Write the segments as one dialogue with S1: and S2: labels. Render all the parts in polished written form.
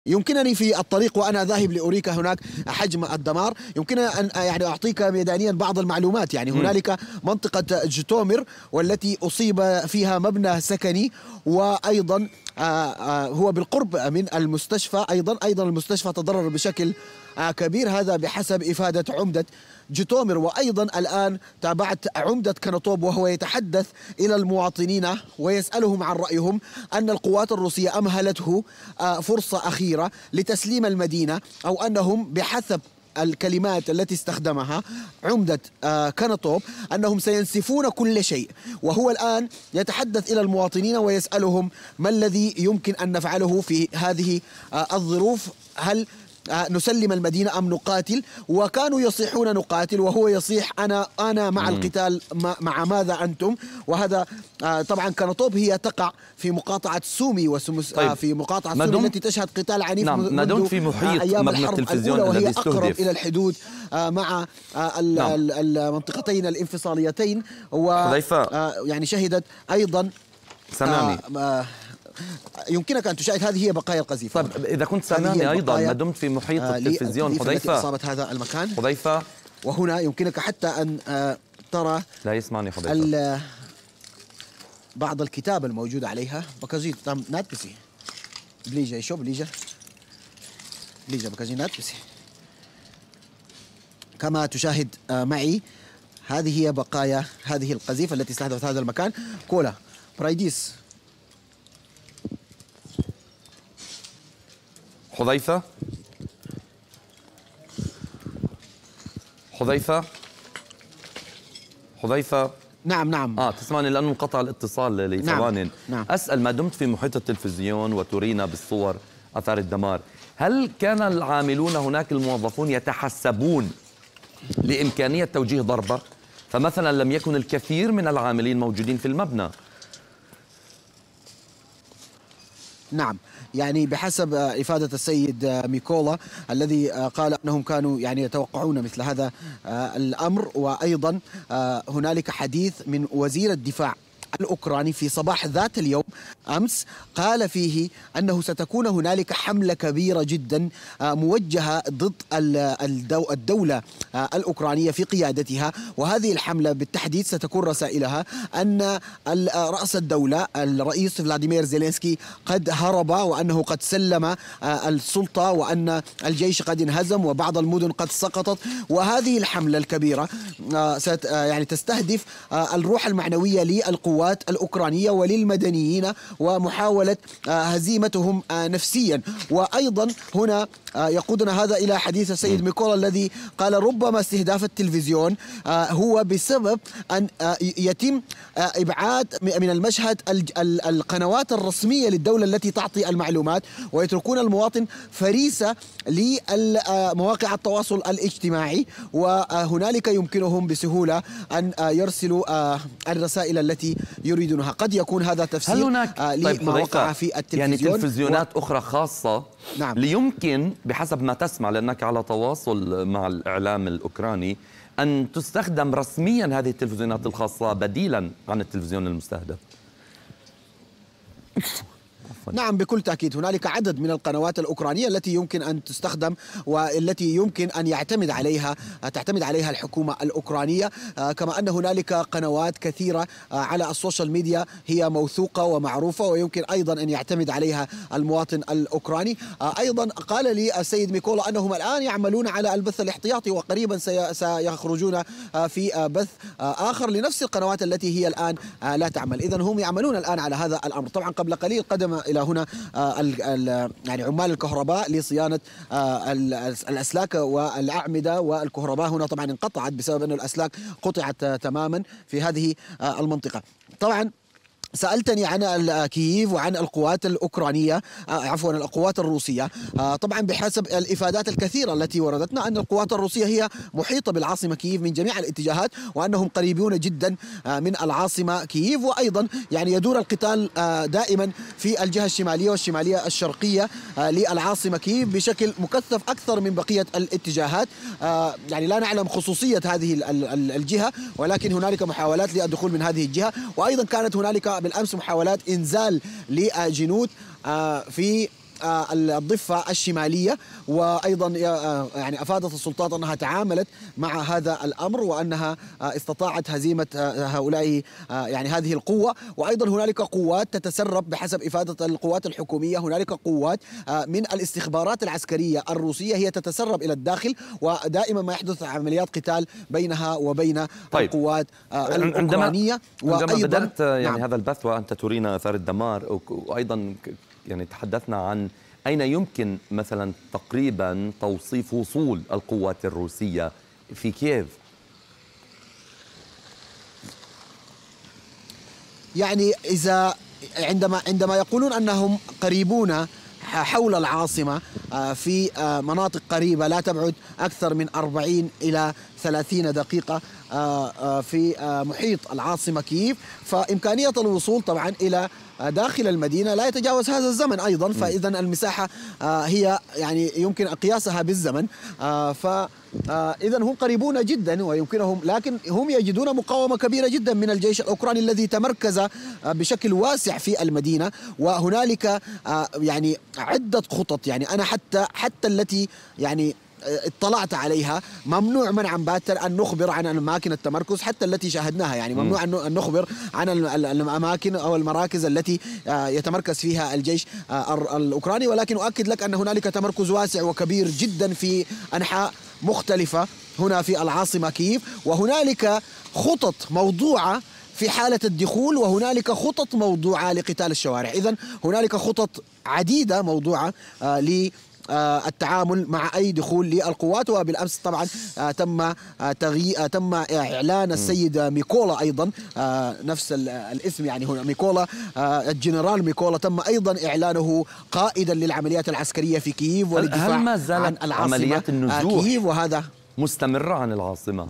S1: يمكنني في الطريق وأنا ذاهب لأريك هناك حجم الدمار. يمكنني أن يعني أعطيك ميدانيا بعض المعلومات. يعني هنالك منطقة جيتومير والتي أصيب فيها مبنى سكني، وأيضا هو بالقرب من المستشفى. أيضا المستشفى تضرر بشكل كبير، هذا بحسب إفادة عمدة جيتومير. وأيضا الآن تابعت عمدة كنطوب وهو يتحدث إلى المواطنين ويسألهم عن رأيهم أن القوات الروسية أمهلته فرصة أخيرة لتسليم المدينة، أو أنهم بحسب الكلمات التي استخدمها عمدة كنطوب أنهم سينسفون كل شيء. وهو الآن يتحدث إلى المواطنين ويسألهم ما الذي يمكن أن نفعله في هذه الظروف، هل نسلم المدينة أم نقاتل؟ وكانوا يصيحون نقاتل، وهو يصيح أنا مع القتال، مع ماذا أنتم؟ وهذا طبعا كنطوب هي تقع في مقاطعة سومي
S2: طيب.
S1: في مقاطعة سومي التي تشهد قتال عنيف
S2: ما دمت في محيط
S1: أيام
S2: مبنى
S1: الحرب
S2: التلفزيون
S1: الأولى، وهي
S2: الذي
S1: أقرب إلى الحدود مع المنطقتين الانفصاليتين. يعني شهدت أيضا
S2: سامعني.
S1: يمكنك أن تشاهد، هذه هي بقايا القذيفة.
S2: طيب إذا كنت سامعني أيضا، ما دمت في محيط التلفزيون حذيفة
S1: أصابت هذا المكان
S2: حذيفة،
S1: وهنا يمكنك حتى أن ترى
S2: لا يسمعني حذيفة
S1: بعض الكتاب الموجود عليها. بكازي تام ناتبسي بليجا يشوف بليجا بكازي ناتبسي. كما تشاهد معي، هذه هي بقايا هذه القذيفة التي استهدفت هذا المكان. كولا برايديس.
S2: حذيفة
S1: نعم
S2: تسمعني لأنه انقطع الاتصال لثوان.
S1: نعم.
S2: أسأل، ما دمت في محيط التلفزيون وترينا بالصور أثار الدمار، هل كان العاملون هناك الموظفون يتحسبون لإمكانية توجيه ضربة؟ فمثلا لم يكن الكثير من العاملين موجودين في المبنى.
S1: نعم، يعني بحسب إفادة السيد ميكولا الذي قال أنهم كانوا يعني يتوقعون مثل هذا الأمر. وأيضا هنالك حديث من وزير الدفاع الأوكراني في صباح ذات اليوم أمس، قال فيه أنه ستكون هنالك حملة كبيرة جدا موجهة ضد الدولة الأوكرانية في قيادتها. وهذه الحملة بالتحديد ستكون رسائلها أن رأس الدولة الرئيس فلاديمير زيلينسكي قد هرب، وأنه قد سلم السلطة، وأن الجيش قد انهزم وبعض المدن قد سقطت. وهذه الحملة الكبيرة يعني تستهدف الروح المعنوية للقوات الأوكرانية وللمدنيين ومحاولة هزيمتهم نفسيا. وأيضا هنا يقودنا هذا إلى حديث السيد ميكولا الذي قال ربما استهداف التلفزيون هو بسبب أن يتم إبعاد من المشهد القنوات الرسمية للدولة التي تعطي المعلومات، ويتركون المواطن فريسة لمواقع التواصل الاجتماعي، وهنالك يمكنهم بسهولة أن يرسلوا الرسائل التي يريدونها. قد يكون هذا تفسير
S2: هل هناك
S1: لما وقع في التلفزيون،
S2: يعني تلفزيونات أخرى خاصة؟
S1: نعم.
S2: ليمكن بحسب ما تسمع، لأنك على تواصل مع الإعلام الأوكراني، أن تستخدم رسميا هذه التلفزيونات الخاصة بديلا عن التلفزيون المستهدف.
S1: نعم بكل تأكيد هنالك عدد من القنوات الأوكرانية التي يمكن أن تستخدم والتي يمكن أن تعتمد عليها الحكومة الأوكرانية. كما أن هنالك قنوات كثيرة على السوشيال ميديا هي موثوقة ومعروفة ويمكن أيضا أن يعتمد عليها المواطن الأوكراني. أيضا قال لي السيد ميكولا أنهم الآن يعملون على البث الاحتياطي، وقريبا سيخرجون في بث آخر لنفس القنوات التي هي الآن لا تعمل. إذن هم يعملون الآن على هذا الأمر. طبعا قبل قليل قدم إلى هنا يعني عمال الكهرباء لصيانة الأسلاك والأعمدة، والكهرباء هنا طبعا انقطعت بسبب أن الأسلاك قطعت تماما في هذه المنطقة. طبعا سألتني عن كييف وعن القوات الأوكرانية، عفوا القوات الروسية. طبعا بحسب الإفادات الكثيرة التي وردتنا أن القوات الروسية هي محيطة بالعاصمة كييف من جميع الاتجاهات، وأنهم قريبون جدا من العاصمة كييف. وأيضا يعني يدور القتال دائما في الجهة الشمالية والشمالية الشرقية للعاصمة كييف بشكل مكثف أكثر من بقية الاتجاهات. يعني لا نعلم خصوصية هذه الجهة، ولكن هنالك محاولات للدخول من هذه الجهة. وأيضا كانت هنالك بالأمس محاولات إنزال لجنود في الضفة الشمالية. وأيضا يعني أفادت السلطات أنها تعاملت مع هذا الأمر وأنها استطاعت هزيمة هؤلاء يعني هذه القوة. وأيضا هنالك قوات تتسرب بحسب إفادة القوات الحكومية، هنالك قوات من الاستخبارات العسكرية الروسية هي تتسرب إلى الداخل، ودائما ما يحدث عمليات قتال بينها وبين القوات الأوكرانية.
S2: عندما بدأت يعني هذا البث وأنت ترينا آثار الدمار، وأيضا يعني تحدثنا عن أين يمكن مثلا تقريبا توصيف وصول القوات الروسية في كييف.
S1: يعني إذا عندما يقولون أنهم قريبون حول العاصمة في مناطق قريبة لا تبعد أكثر من 40 إلى 30 دقيقة في محيط العاصمة كييف، فإمكانية الوصول طبعا إلى داخل المدينة لا يتجاوز هذا الزمن أيضا. فإذا المساحة هي يعني يمكن قياسها بالزمن، فإذا هم قريبون جدا ويمكنهم، لكن هم يجدون مقاومة كبيرة جدا من الجيش الأوكراني الذي تمركز بشكل واسع في المدينة. وهنالك يعني عدة خطط، يعني أنا حتى التي يعني اطلعت عليها ممنوع منعا باتا أن نخبر عن أماكن التمركز، حتى التي شاهدناها يعني ممنوع أن نخبر عن الأماكن أو المراكز التي يتمركز فيها الجيش الأوكراني. ولكن أؤكد لك أن هنالك تمركز واسع وكبير جدا في أنحاء مختلفة هنا في العاصمة كييف، وهنالك خطط موضوعة في حالة الدخول، وهنالك خطط موضوعة لقتال الشوارع. إذن هنالك خطط عديدة موضوعة التعامل مع أي دخول للقوات. وبالأمس طبعا تم إعلان السيد ميكولا أيضا نفس الاسم، يعني هنا ميكولا الجنرال ميكولا تم أيضا إعلانه قائدا للعمليات العسكرية في كييف وللدفاع
S2: هل ما زالت
S1: عن
S2: عمليات النزوح
S1: كييف وهذا
S2: مستمرة عن العاصمة؟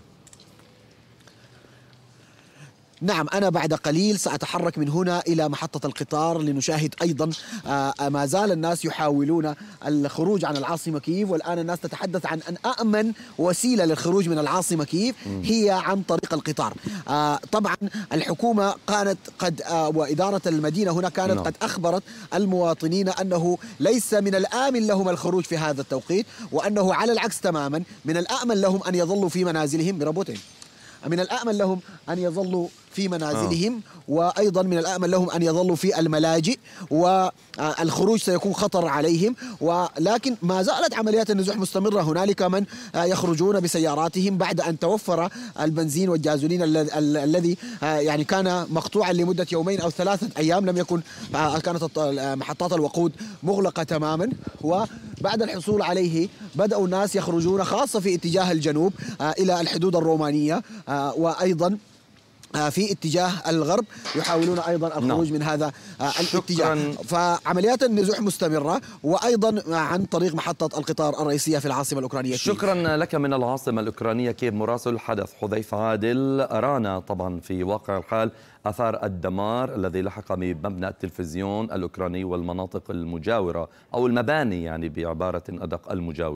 S1: نعم، أنا بعد قليل سأتحرك من هنا إلى محطة القطار لنشاهد أيضا ما زال الناس يحاولون الخروج عن العاصمة كييف. والآن الناس تتحدث عن أن أأمن وسيلة للخروج من العاصمة كييف هي عن طريق القطار. طبعا الحكومة كانت قد وإدارة المدينة هنا كانت قد أخبرت المواطنين أنه ليس من الآمن لهم الخروج في هذا التوقيت، وأنه على العكس تماما من الآمن لهم أن يظلوا في منازلهم بربوتين. من الأأمن لهم أن يظلوا في منازلهم، وأيضا من الأأمن لهم أن يظلوا في الملاجئ، والخروج سيكون خطر عليهم. ولكن ما زالت عمليات النزوح مستمرة. هنالك من يخرجون بسياراتهم بعد أن توفر البنزين والجازولين الذي يعني كان مقطوعا لمدة يومين أو 3 أيام، لم يكن كانت محطات الوقود مغلقة تماما. وبعد الحصول عليه بدأوا الناس يخرجون خاصة في اتجاه الجنوب إلى الحدود الرومانية، وأيضا في اتجاه الغرب يحاولون أيضا الخروج من هذا الاتجاه. فعمليات النزوح مستمرة، وأيضا عن طريق محطة القطار الرئيسية في العاصمة الأوكرانية.
S2: شكرا لك من العاصمة الأوكرانية كييف مراسل الحدث حذيفة عادل. أرانا طبعا في واقع الحال آثار الدمار الذي لحق بمبنى التلفزيون الأوكراني والمناطق المجاورة أو المباني، يعني بعبارة أدق المجاورة.